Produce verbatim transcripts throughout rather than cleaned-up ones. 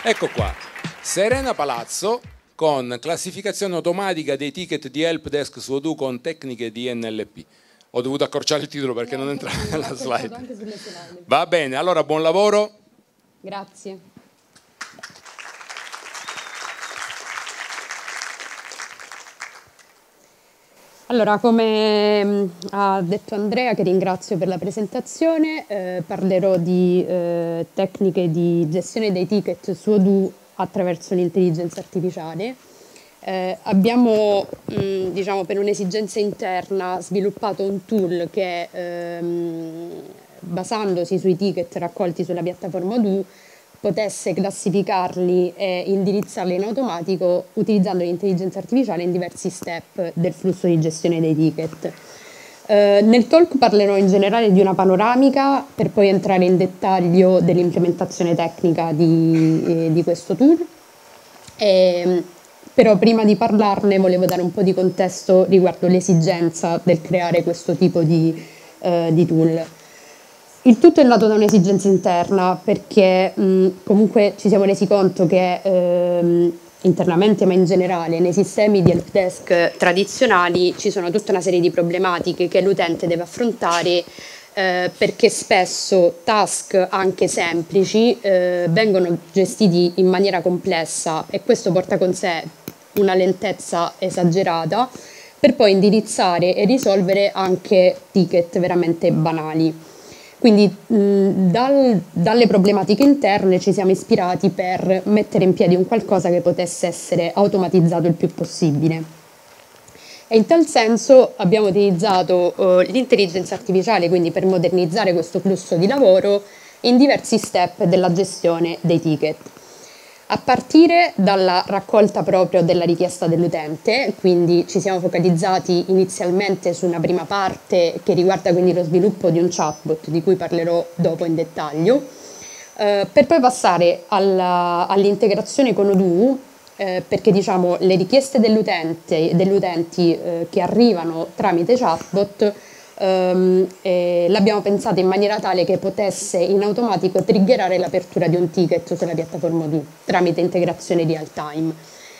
Ecco qua, Serena Palazzo con classificazione automatica dei ticket di helpdesk su Odoo con tecniche di N L P. Ho dovuto accorciare il titolo perché no, non entra nella slide. Anche sulle slide. Va bene, allora buon lavoro. Grazie. Allora, come ha detto Andrea, che ringrazio per la presentazione, eh, parlerò di eh, tecniche di gestione dei ticket su Odoo attraverso l'intelligenza artificiale. Eh, abbiamo, mh, diciamo, per un'esigenza interna sviluppato un tool che, ehm, basandosi sui ticket raccolti sulla piattaforma Odoo, potesse classificarli e indirizzarli in automatico utilizzando l'intelligenza artificiale in diversi step del flusso di gestione dei ticket. Eh, nel talk parlerò in generale di una panoramica per poi entrare in dettaglio dell'implementazione tecnica di, eh, di questo tool. E, però prima di parlarne volevo dare un po' di contesto riguardo l'esigenza del creare questo tipo di, eh, di tool. Il tutto è nato da un'esigenza interna perché mh, comunque ci siamo resi conto che ehm, internamente ma in generale nei sistemi di helpdesk tradizionali ci sono tutta una serie di problematiche che l'utente deve affrontare eh, perché spesso task anche semplici eh, vengono gestiti in maniera complessa e questo porta con sé una lentezza esagerata per poi indirizzare e risolvere anche ticket veramente banali. Quindi mh, dal, dalle problematiche interne ci siamo ispirati per mettere in piedi un qualcosa che potesse essere automatizzato il più possibile. E in tal senso abbiamo utilizzato uh, l'intelligenza artificiale, quindi per modernizzare questo flusso di lavoro in diversi step della gestione dei ticket. A partire dalla raccolta proprio della richiesta dell'utente, quindi ci siamo focalizzati inizialmente su una prima parte che riguarda quindi lo sviluppo di un chatbot, di cui parlerò dopo in dettaglio, eh, per poi passare all'integrazione con Odoo, eh, perché diciamo le richieste dell'utente, degli utenti eh, che arrivano tramite chatbot Um, l'abbiamo pensata in maniera tale che potesse in automatico triggerare l'apertura di un ticket sulla piattaforma Odoo tramite integrazione real time.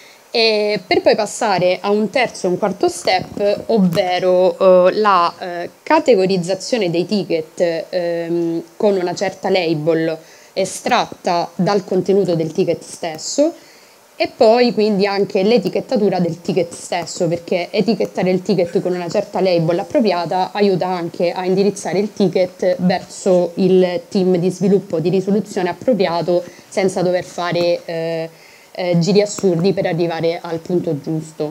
E per poi passare a un terzo e un quarto step, ovvero uh, la uh, categorizzazione dei ticket um, con una certa label estratta dal contenuto del ticket stesso. E poi quindi anche l'etichettatura del ticket stesso, perché etichettare il ticket con una certa label appropriata aiuta anche a indirizzare il ticket verso il team di sviluppo di risoluzione appropriato senza dover fare eh, eh, giri assurdi per arrivare al punto giusto.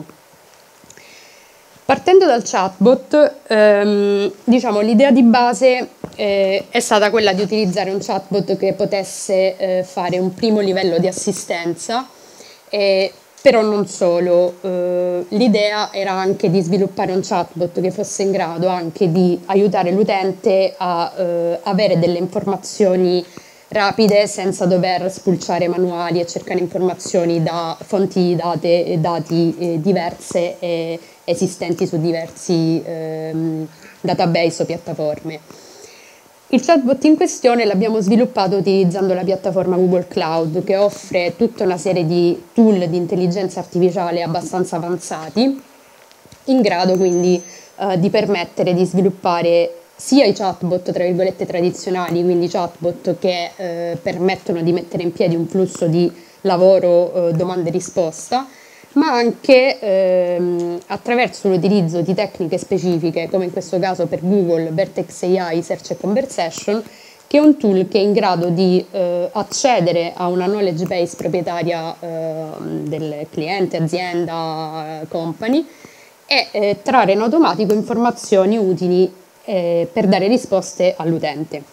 Partendo dal chatbot, ehm, diciamo, l'idea di base eh, è stata quella di utilizzare un chatbot che potesse eh, fare un primo livello di assistenza. Eh, però non solo, eh, l'idea era anche di sviluppare un chatbot che fosse in grado anche di aiutare l'utente a eh, avere delle informazioni rapide senza dover spulciare manuali e cercare informazioni da fonti date, dati eh, diverse e esistenti su diversi eh, database o piattaforme. Il chatbot in questione l'abbiamo sviluppato utilizzando la piattaforma Google Cloud, che offre tutta una serie di tool di intelligenza artificiale abbastanza avanzati, in grado quindi eh, di permettere di sviluppare sia i chatbot tra virgolette tradizionali, quindi chatbot che eh, permettono di mettere in piedi un flusso di lavoro eh, domanda e risposta, ma anche ehm, attraverso l'utilizzo di tecniche specifiche, come in questo caso per Google Vertex A I Search and Conversation, che è un tool che è in grado di eh, accedere a una knowledge base proprietaria eh, del cliente, azienda, company e eh, trarre in automatico informazioni utili eh, per dare risposte all'utente.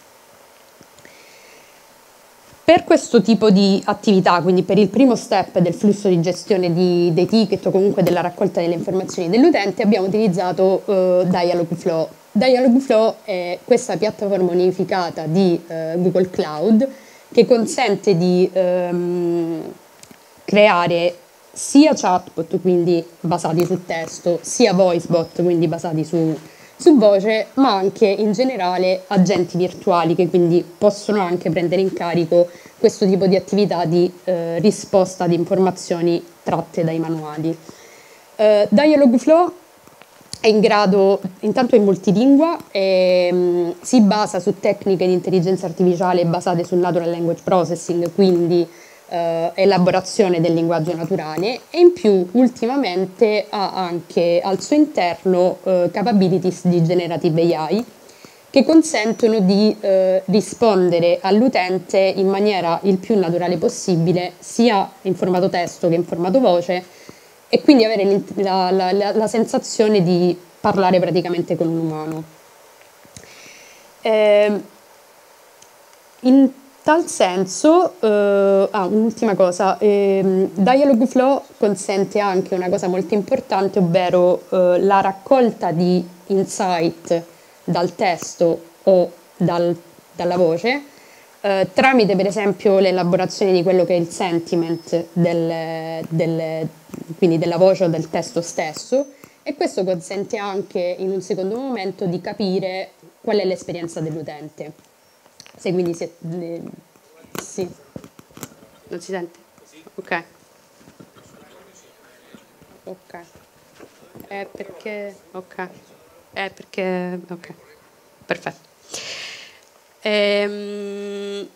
Per questo tipo di attività, quindi per il primo step del flusso di gestione di, dei ticket o comunque della raccolta delle informazioni dell'utente, abbiamo utilizzato eh, Dialogflow. Dialogflow è questa piattaforma unificata di eh, Google Cloud che consente di ehm, creare sia chatbot, quindi basati su testo, sia voicebot, quindi basati su su voce, ma anche in generale agenti virtuali che quindi possono anche prendere in carico questo tipo di attività di eh, risposta ad informazioni tratte dai manuali. Uh, Dialogflow è in grado, intanto è multilingua, e, um, si basa su tecniche di intelligenza artificiale basate sul natural language processing, quindi uh, elaborazione del linguaggio naturale, e in più ultimamente ha anche al suo interno uh, capabilities di generative A I che consentono di uh, rispondere all'utente in maniera il più naturale possibile, sia in formato testo che in formato voce, e quindi avere la, la, la, la sensazione di parlare praticamente con un umano. Eh, in tal senso, eh, ah, un'ultima cosa, eh, Dialogflow consente anche una cosa molto importante, ovvero eh, la raccolta di insight dal testo o dal, dalla voce, eh, tramite per esempio l'elaborazione di quello che è il sentiment del, del, quindi della voce o del testo stesso, e questo consente anche in un secondo momento di capire qual è l'esperienza dell'utente. Se quindi si è, eh, sì. Non si sente? Ok. Ok. È perché ok. È perché ok. Perfetto. Ehm,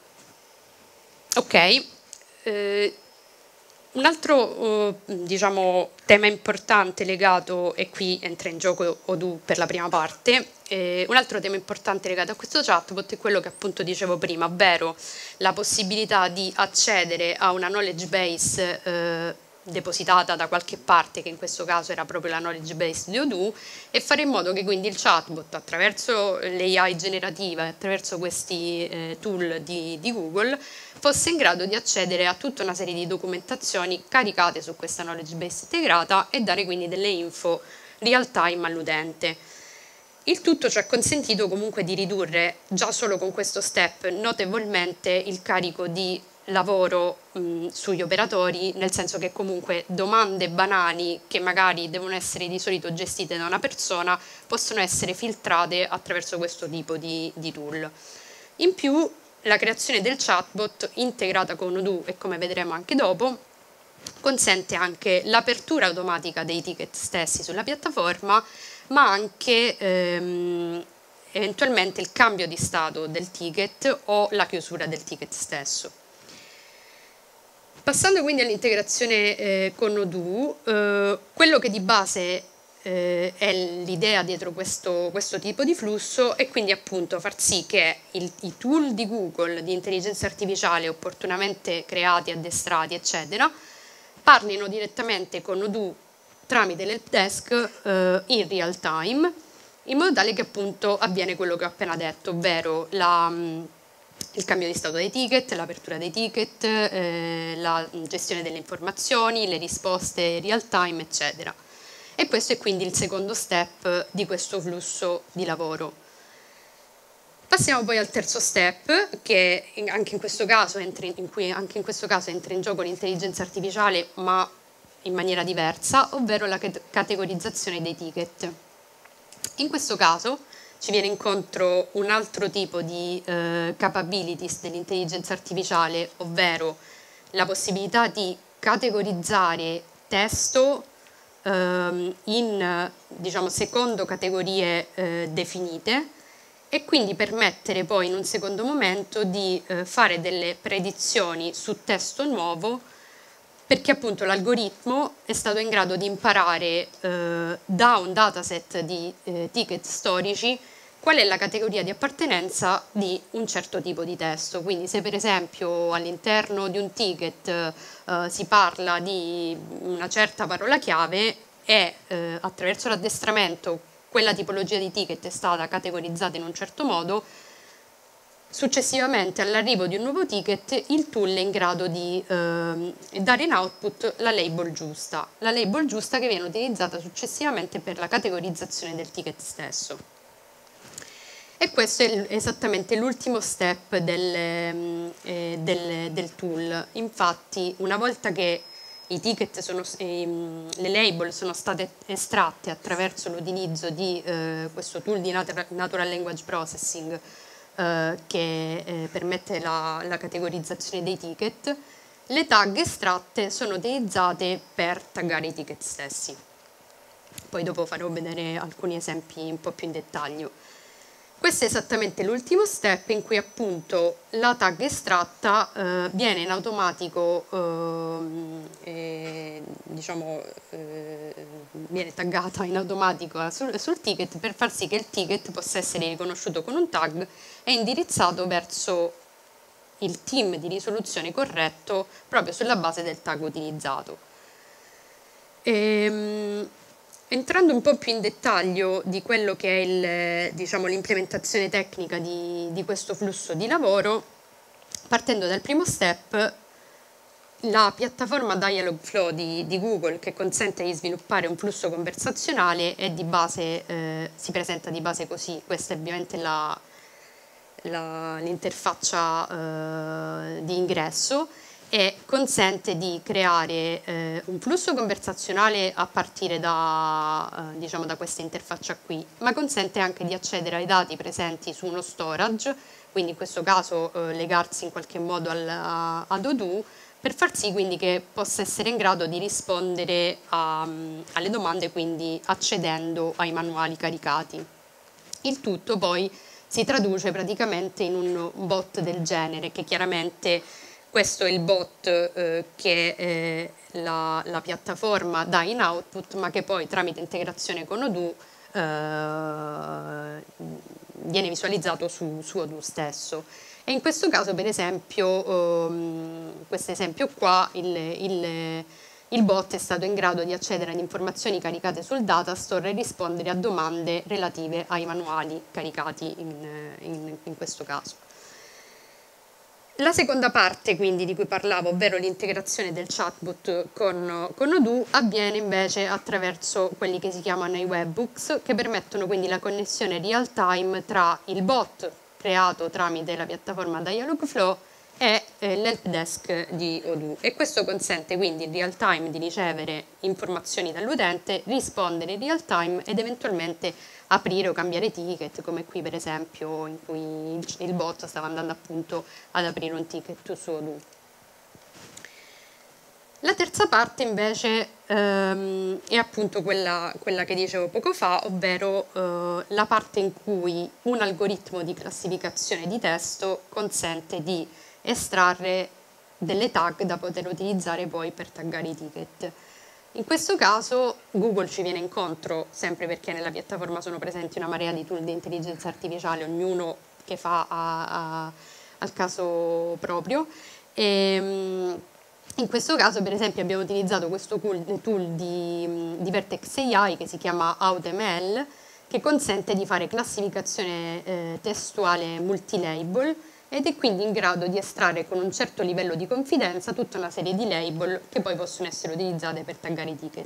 ok. Eh, un altro eh, diciamo, tema importante legato, e qui entra in gioco Odoo per la prima parte, eh, un altro tema importante legato a questo chatbot è quello che appunto dicevo prima, ovvero la possibilità di accedere a una knowledge base eh, depositata da qualche parte, che in questo caso era proprio la knowledge base di Odoo, e fare in modo che quindi il chatbot, attraverso l'A I generativa e attraverso questi eh, tool di, di Google, fosse in grado di accedere a tutta una serie di documentazioni caricate su questa knowledge base integrata e dare quindi delle info real time all'utente. Il tutto ci ha consentito comunque di ridurre già solo con questo step notevolmente il carico di lavoro mh, sugli operatori, nel senso che comunque domande banali che magari devono essere di solito gestite da una persona possono essere filtrate attraverso questo tipo di, di tool. In più, la creazione del chatbot integrata con Odoo, e come vedremo anche dopo, consente anche l'apertura automatica dei ticket stessi sulla piattaforma, ma anche ehm, eventualmente il cambio di stato del ticket o la chiusura del ticket stesso. Passando quindi all'integrazione eh, con Odoo, eh, quello che di base eh, è l'idea dietro questo, questo tipo di flusso è quindi appunto far sì che il, i tool di Google di intelligenza artificiale opportunamente creati, addestrati, eccetera, parlino direttamente con Odoo tramite l'helpdesk eh, in real time, in modo tale che appunto avviene quello che ho appena detto, ovvero la... il cambio di stato dei ticket, l'apertura dei ticket, eh, la gestione delle informazioni, le risposte real time, eccetera. E questo è quindi il secondo step di questo flusso di lavoro. Passiamo poi al terzo step, che anche in questo caso entra in, in cui anche in questo caso entra in gioco l'intelligenza artificiale, ma in maniera diversa, ovvero la categorizzazione dei ticket. In questo caso ci viene incontro un altro tipo di eh, capabilities dell'intelligenza artificiale, ovvero la possibilità di categorizzare testo ehm, in, diciamo, secondo categorie eh, definite, e quindi permettere poi in un secondo momento di eh, fare delle predizioni su testo nuovo, perché appunto l'algoritmo è stato in grado di imparare eh, da un dataset di eh, ticket storici qual è la categoria di appartenenza di un certo tipo di testo. Quindi se per esempio all'interno di un ticket eh, si parla di una certa parola chiave e eh, attraverso l'addestramento quella tipologia di ticket è stata categorizzata in un certo modo, successivamente all'arrivo di un nuovo ticket il tool è in grado di eh, dare in output la label giusta, la label giusta che viene utilizzata successivamente per la categorizzazione del ticket stesso. E questo è esattamente l'ultimo step del, eh, del, del tool. Infatti, una volta che i ticket sono, ehm, le label sono state estratte attraverso l'utilizzo di eh, questo tool di natural, natural language processing eh, che eh, permette la, la categorizzazione dei ticket. Le tag estratte sono utilizzate per taggare i ticket stessi. Poi dopo farò vedere alcuni esempi un po' più in dettaglio. Questo è esattamente l'ultimo step in cui appunto la tag estratta eh, viene in automatico, eh, eh, diciamo, eh, viene taggata in automatico sul, sul ticket per far sì che il ticket possa essere riconosciuto con un tag e indirizzato verso il team di risoluzione corretto proprio sulla base del tag utilizzato. Ehm, Entrando un po' più in dettaglio di quello che è il, diciamo, l'implementazione tecnica di, di questo flusso di lavoro, partendo dal primo step, la piattaforma Dialogflow di, di Google, che consente di sviluppare un flusso conversazionale, è di base, eh, si presenta di base così. Questa è ovviamente la, la, l'interfaccia eh, di ingresso, e consente di creare eh, un flusso conversazionale a partire da, eh, diciamo, da questa interfaccia qui, ma consente anche di accedere ai dati presenti su uno storage, quindi in questo caso eh, legarsi in qualche modo al, a, ad Odoo, per far sì quindi che possa essere in grado di rispondere a, alle domande, quindi accedendo ai manuali caricati. Il tutto poi si traduce praticamente in un bot del genere, che chiaramente questo è il bot eh, che eh, la, la piattaforma dà in output, ma che poi tramite integrazione con Odoo eh, viene visualizzato su, su Odoo stesso. E in questo caso, per esempio, ehm, questo esempio qua, il, il, il bot è stato in grado di accedere ad informazioni caricate sul datastore e rispondere a domande relative ai manuali caricati in, in, in questo caso. La seconda parte quindi di cui parlavo, ovvero l'integrazione del chatbot con, con Odoo, avviene invece attraverso quelli che si chiamano i webhooks, che permettono quindi la connessione real time tra il bot creato tramite la piattaforma Dialogflow e eh, l'helpdesk di Odoo, e questo consente quindi in real time di ricevere informazioni dall'utente, rispondere in real time ed eventualmente aprire o cambiare ticket, come qui per esempio in cui il bot stava andando appunto ad aprire un ticket su Odoo. La terza parte invece ehm, è appunto quella, quella che dicevo poco fa, ovvero eh, la parte in cui un algoritmo di classificazione di testo consente di estrarre delle tag da poter utilizzare poi per taggare i ticket. In questo caso Google ci viene incontro, sempre perché nella piattaforma sono presenti una marea di tool di intelligenza artificiale, ognuno che fa a, a, al caso proprio. E, in questo caso, per esempio, abbiamo utilizzato questo tool di, di Vertex A I che si chiama AutoML, che consente di fare classificazione eh, testuale multilabel ed è quindi in grado di estrarre con un certo livello di confidenza tutta una serie di label che poi possono essere utilizzate per taggare i ticket.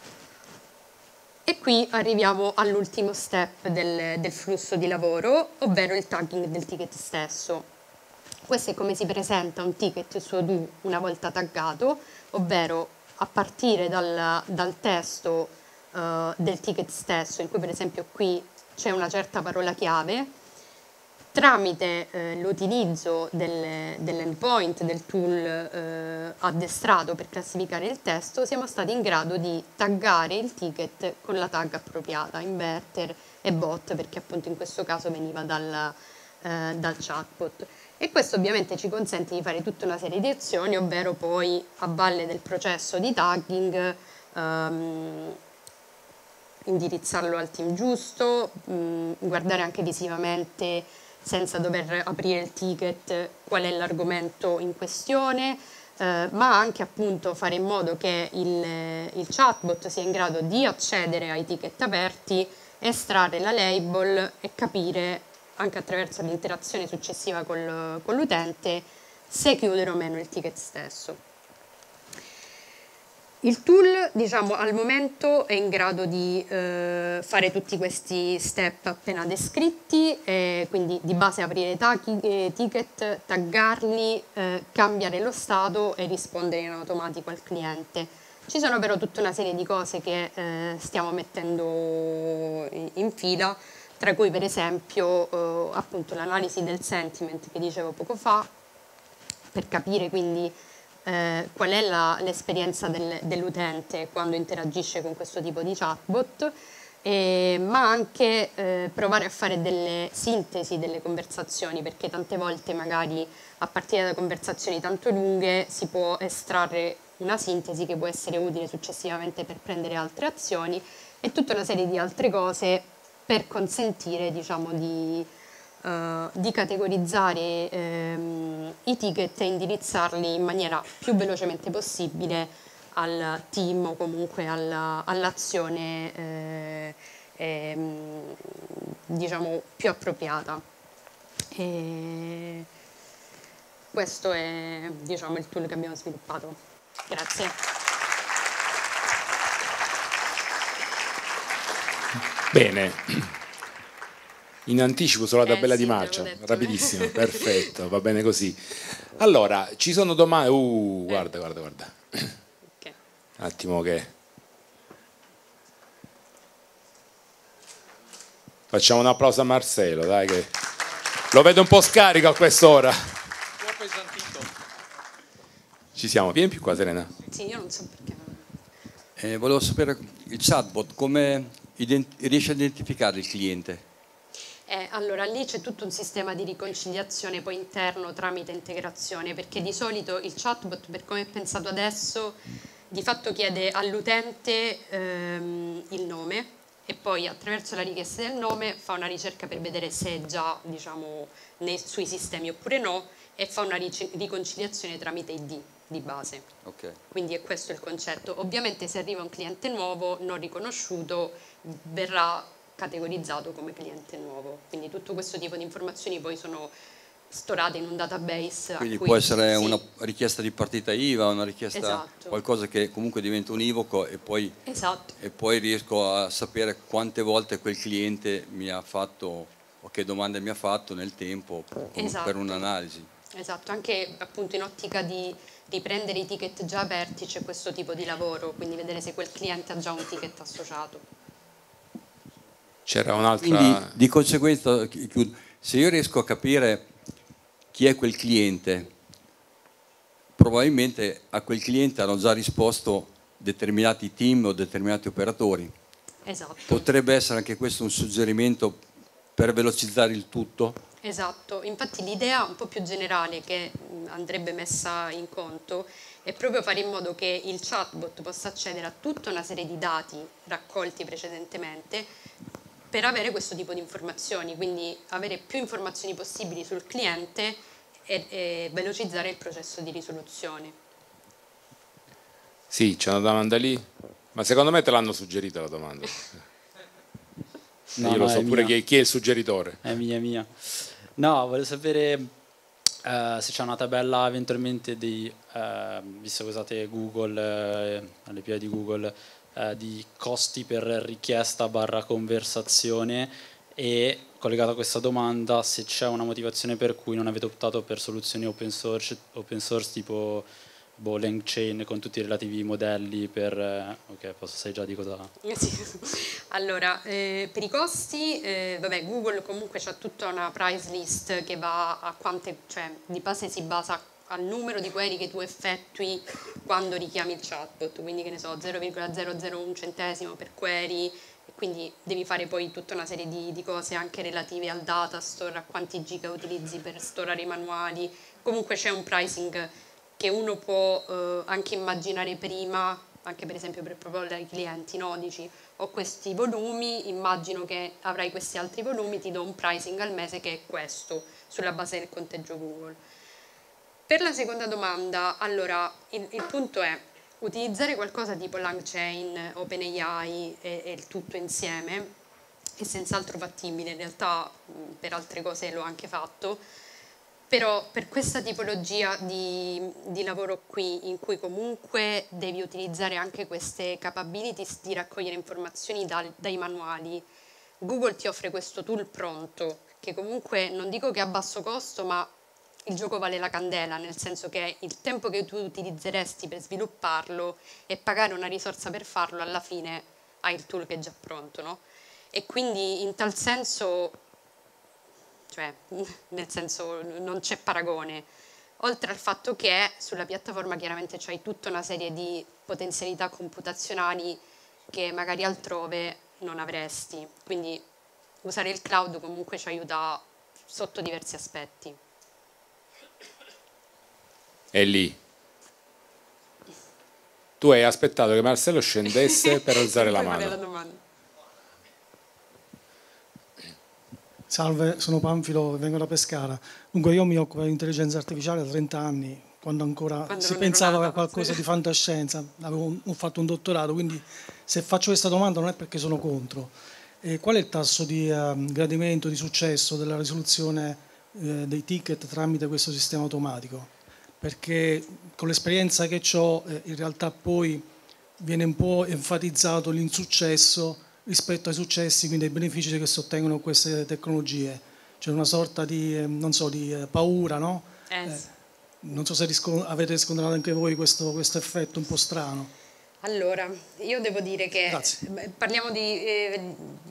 E qui arriviamo all'ultimo step del, del flusso di lavoro, ovvero il tagging del ticket stesso. Questo è come si presenta un ticket su Odoo una volta taggato, ovvero a partire dal, dal testo uh, del ticket stesso, in cui per esempio qui c'è una certa parola chiave. Tramite eh, l'utilizzo del, dell'endpoint del tool eh, addestrato per classificare il testo, siamo stati in grado di taggare il ticket con la tag appropriata, inverter e bot, perché appunto in questo caso veniva dal, eh, dal chatbot. E questo ovviamente ci consente di fare tutta una serie di azioni, ovvero poi a valle del processo di tagging ehm, indirizzarlo al team giusto, mh, guardare anche visivamente senza dover aprire il ticket qual è l'argomento in questione, eh, ma anche appunto fare in modo che il, il chatbot sia in grado di accedere ai ticket aperti, estrarre la label e capire anche attraverso l'interazione successiva col, con l'utente se chiudere o meno il ticket stesso. Il tool, diciamo, al momento è in grado di eh, fare tutti questi step appena descritti, e quindi di base aprire tagli, ticket, taggarli, eh, cambiare lo stato e rispondere in automatico al cliente. Ci sono però tutta una serie di cose che eh, stiamo mettendo in, in fila, tra cui per esempio eh, appunto l'analisi del sentiment che dicevo poco fa, per capire quindi Eh, qual è l'esperienza del, dell'utente quando interagisce con questo tipo di chatbot, eh, ma anche eh, provare a fare delle sintesi delle conversazioni, perché tante volte magari a partire da conversazioni tanto lunghe si può estrarre una sintesi che può essere utile successivamente per prendere altre azioni e tutta una serie di altre cose per consentire, diciamo, di Uh, di categorizzare ehm, i ticket e indirizzarli in maniera più velocemente possibile al team o comunque alla, all'azione eh, ehm, diciamo più appropriata. E questo è, diciamo, il tool che abbiamo sviluppato. Grazie. Bene. In anticipo sulla tabella eh, sì, di marcia, rapidissimo, perfetto, va bene così. Allora, ci sono domande, uh, guarda, guarda, guarda. Okay. Un attimo che... Facciamo un applauso a Marcello, dai, che lo vedo un po' scarico a quest'ora. Troppo esantito. Ci siamo, vieni più qua, Serena. Sì, io non so perché. Eh, volevo sapere, il chatbot, come riesce a identificare il cliente? Eh, allora lì c'è tutto un sistema di riconciliazione poi interno tramite integrazione, perché di solito il chatbot, per come è pensato adesso, di fatto chiede all'utente ehm, il nome e poi attraverso la richiesta del nome fa una ricerca per vedere se è già, diciamo, nei, sui sistemi oppure no, e fa una riconciliazione tramite I D di base. Okay. Quindi è questo il concetto. Ovviamente se arriva un cliente nuovo non riconosciuto verrà categorizzato come cliente nuovo, quindi tutto questo tipo di informazioni poi sono storate in un database. Quindi a cui, può essere sì. una richiesta di partita I V A, una richiesta, esatto. qualcosa che comunque diventa univoco e poi, esatto. e poi riesco a sapere quante volte quel cliente mi ha fatto o che domande mi ha fatto nel tempo esatto. per un'analisi. Esatto, anche appunto in ottica di riprendere i ticket già aperti c'è questo tipo di lavoro, quindi vedere se quel cliente ha già un ticket associato. C'era un'altra... Quindi di conseguenza, se io riesco a capire chi è quel cliente, probabilmente a quel cliente hanno già risposto determinati team o determinati operatori. Esatto. Potrebbe essere anche questo un suggerimento per velocizzare il tutto? Esatto, infatti l'idea un po' più generale che andrebbe messa in conto è proprio fare in modo che il chatbot possa accedere a tutta una serie di dati raccolti precedentemente per avere questo tipo di informazioni, quindi avere più informazioni possibili sul cliente e, e velocizzare il processo di risoluzione. Sì, c'è una domanda lì, ma secondo me te l'hanno suggerita la domanda. No, io no, lo so pure chi è, chi è il suggeritore. È mia, mia. No, volevo sapere uh, se c'è una tabella eventualmente di, uh, visto che usate Google, uh, alle P I di Google, uh, di costi per richiesta barra conversazione, e collegato a questa domanda se c'è una motivazione per cui non avete optato per soluzioni open source, open source tipo boh, LangChain con tutti i relativi modelli per... ok, posso sai già di cosa... Allora, eh, per i costi, eh, vabbè, Google comunque c'ha tutta una price list che va a quante, cioè di base si basa al numero di query che tu effettui quando richiami il chatbot, quindi che ne so, zero virgola zero zero uno centesimo per query, e quindi devi fare poi tutta una serie di, di cose anche relative al data store, a quanti giga utilizzi per storare i manuali. Comunque c'è un pricing che uno può eh, anche immaginare prima, anche per esempio per proporre ai clienti, no? Dici, ho questi volumi, immagino che avrai questi altri volumi, ti do un pricing al mese che è questo, sulla base del conteggio Google. Per la seconda domanda, allora, il, il punto è utilizzare qualcosa tipo LangChain, OpenAI e, e il tutto insieme è senz'altro fattibile, in realtà per altre cose l'ho anche fatto. Però per questa tipologia di, di lavoro qui, in cui comunque devi utilizzare anche queste capabilities di raccogliere informazioni dal, dai manuali, Google ti offre questo tool pronto, che comunque non dico che è a basso costo, ma il gioco vale la candela, nel senso che il tempo che tu utilizzeresti per svilupparlo e pagare una risorsa per farlo, alla fine hai il tool che è già pronto, no? E quindi in tal senso, cioè, nel senso non c'è paragone. Oltre al fatto che sulla piattaforma chiaramente c'hai tutta una serie di potenzialità computazionali che magari altrove non avresti. Quindi usare il cloud comunque ci aiuta sotto diversi aspetti. È lì. Tu hai aspettato che Marcello scendesse per alzare la mano. La domanda. Salve, sono Panfilo, vengo da Pescara. Dunque io mi occupo di intelligenza artificiale da trenta anni, quando ancora Quando si non pensava ero a qualcosa sì. di fantascienza. Avevo ho fatto un dottorato, quindi se faccio questa domanda non è perché sono contro. Eh, qual è il tasso di eh, gradimento, di successo della risoluzione eh, dei ticket tramite questo sistema automatico? Perché con l'esperienza che ho, eh, in realtà poi viene un po' enfatizzato l'insuccesso rispetto ai successi, quindi ai benefici che si ottengono queste tecnologie. C'è una sorta di, eh, non so, di eh, paura, no? Eh, Eh, non so se risco- avete riscontrato anche voi questo, questo effetto un po' strano. Allora, io devo dire che Grazie. beh, parliamo di eh,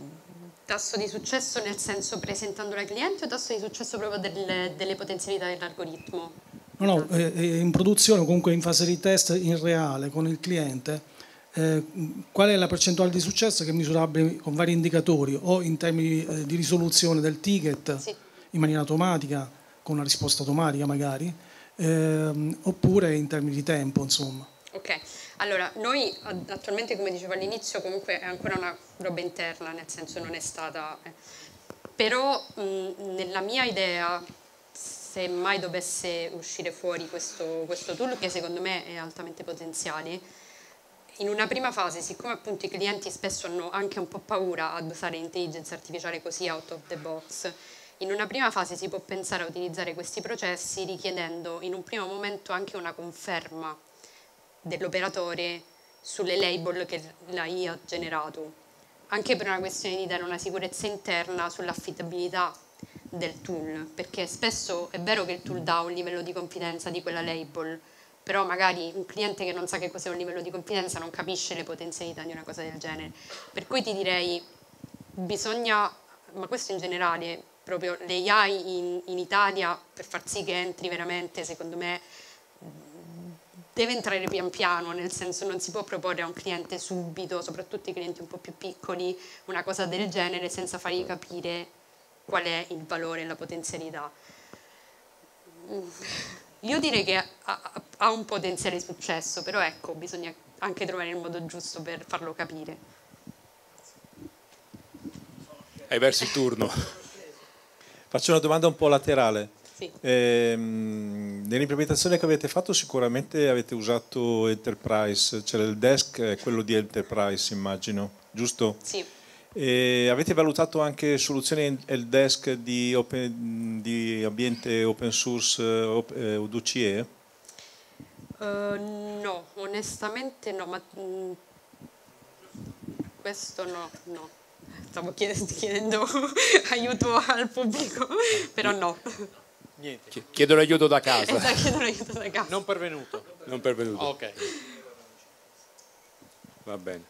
tasso di successo nel senso presentandolo ai clienti o tasso di successo proprio delle, delle potenzialità dell'algoritmo? No, no, eh, eh, in produzione o comunque in fase di test in reale con il cliente, eh, qual è la percentuale di successo che è misurabile con vari indicatori o in termini eh, di risoluzione del ticket Sì. in maniera automatica, con una risposta automatica magari, ehm, oppure in termini di tempo, insomma. Ok, allora noi ad- attualmente, come dicevo all'inizio, comunque è ancora una roba interna, nel senso non è stata... eh. Però mh, nella mia idea, se mai dovesse uscire fuori questo, questo tool, che secondo me è altamente potenziale, in una prima fase, siccome appunto i clienti spesso hanno anche un po' paura ad usare l'intelligenza artificiale così out of the box, in una prima fase si può pensare a utilizzare questi processi richiedendo in un primo momento anche una conferma dell'operatore sulle label che l'A I ha generato, anche per una questione di dare una sicurezza interna sull'affidabilità del tool, perché spesso è vero che il tool dà un livello di confidenza di quella label, però magari un cliente che non sa che cos'è un livello di confidenza non capisce le potenzialità di una cosa del genere. Per cui ti direi, bisogna, ma questo in generale, proprio l'A I in, in Italia, per far sì che entri veramente, secondo me, deve entrare pian piano, nel senso non si può proporre a un cliente subito, soprattutto i clienti un po' più piccoli, una cosa del genere senza fargli capire qual è il valore e la potenzialità. Io direi che ha, ha un potenziale successo, però ecco, bisogna anche trovare il modo giusto per farlo capire. Hai perso il turno. Faccio una domanda un po' laterale. Sì. Ehm, nell'implementazione che avete fatto sicuramente avete usato Enterprise, cioè il desk è quello di Enterprise immagino, giusto? Sì. E avete valutato anche soluzioni help desk di, open, di ambiente open source eh, U D C E? Uh, no, onestamente no, ma mh, questo no, no. Stavo chiedendo, chiedendo aiuto al pubblico, però no. Niente. Chiedo l'aiuto da casa. Esatto, chiedo l'aiuto da casa. Non pervenuto. Non pervenuto. Ok. Va bene.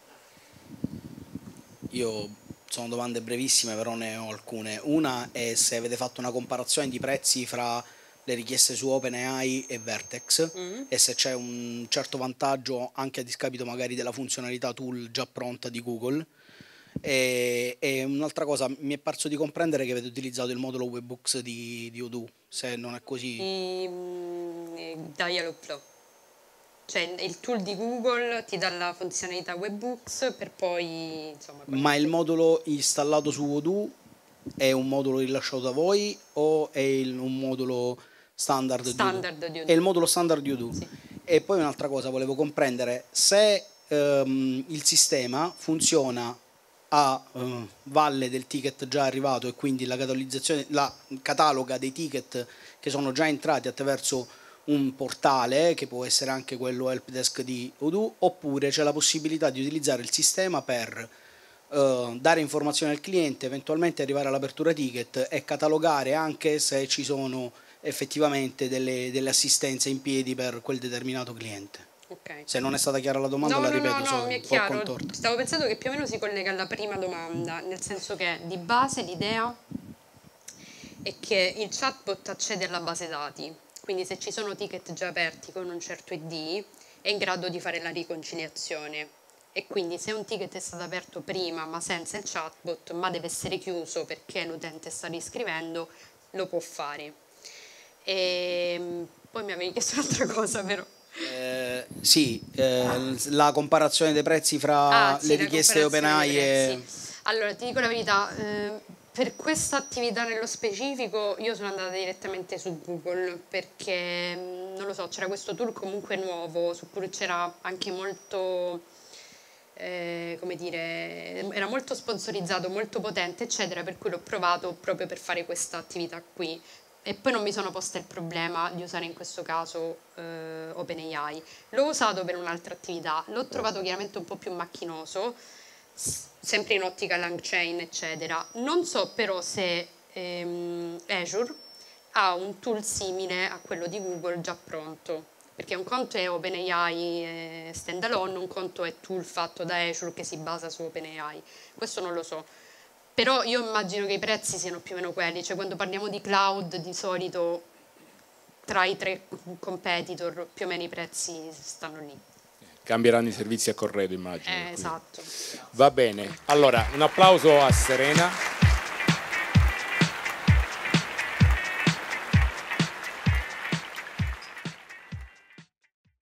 Io sono domande brevissime, però ne ho alcune. Una è se avete fatto una comparazione di prezzi fra le richieste su OpenAI e Vertex mm-hmm. e se c'è un certo vantaggio anche a discapito magari della funzionalità tool già pronta di Google. E, e un'altra cosa, mi è parso di comprendere che avete utilizzato il modulo Webhooks di, di Odoo, se non è così. Di, mm, Dialogflow. Cioè il tool di Google ti dà la funzionalità Webhooks per poi insomma, ma il modulo installato su Odoo è un modulo rilasciato da voi o è il, un modulo standard, standard di Odoo? di Odoo? È il modulo standard di Odoo. Sì. E poi un'altra cosa, volevo comprendere se ehm, il sistema funziona a eh, valle del ticket già arrivato, e quindi la catalogizzazione, la cataloga dei ticket che sono già entrati attraverso un portale, che può essere anche quello helpdesk di Odoo, oppure c'è la possibilità di utilizzare il sistema per eh, dare informazioni al cliente, eventualmente arrivare all'apertura ticket e catalogare anche se ci sono effettivamente delle, delle assistenze in piedi per quel determinato cliente. Okay. Se non è stata chiara la domanda, no, la no, ripeto. No, no, so, mi è un po' chiaro. contorta. Stavo pensando che più o meno si collega alla prima domanda, nel senso che di base l'idea è che il chatbot accede alla base dati, quindi se ci sono ticket già aperti con un certo I D è in grado di fare la riconciliazione, e quindi se un ticket è stato aperto prima ma senza il chatbot, ma deve essere chiuso perché l'utente sta riscrivendo, lo può fare. E poi mi avevi chiesto un'altra cosa, però. Eh, sì, eh, la comparazione dei prezzi fra ah, sì, le richieste OpenAI e... Allora, ti dico la verità, eh, per questa attività nello specifico io sono andata direttamente su Google, perché, non lo so, c'era questo tool comunque nuovo, su cui c'era anche molto, eh, come dire, era molto sponsorizzato, molto potente, eccetera, per cui l'ho provato proprio per fare questa attività qui. E poi non mi sono posta il problema di usare in questo caso eh, OpenAI. L'ho usato per un'altra attività, l'ho trovato chiaramente un po' più macchinoso, sempre in ottica LangChain, eccetera. Non so però se ehm, Azure ha un tool simile a quello di Google già pronto, perché un conto è OpenAI eh, standalone, un conto è tool fatto da Azure che si basa su OpenAI. Questo non lo so. Però io immagino che i prezzi siano più o meno quelli, cioè quando parliamo di cloud di solito tra i tre competitor più o meno i prezzi stanno lì. Cambieranno i servizi a corredo, immagino. Eh, esatto. Va bene, allora un applauso a Serena.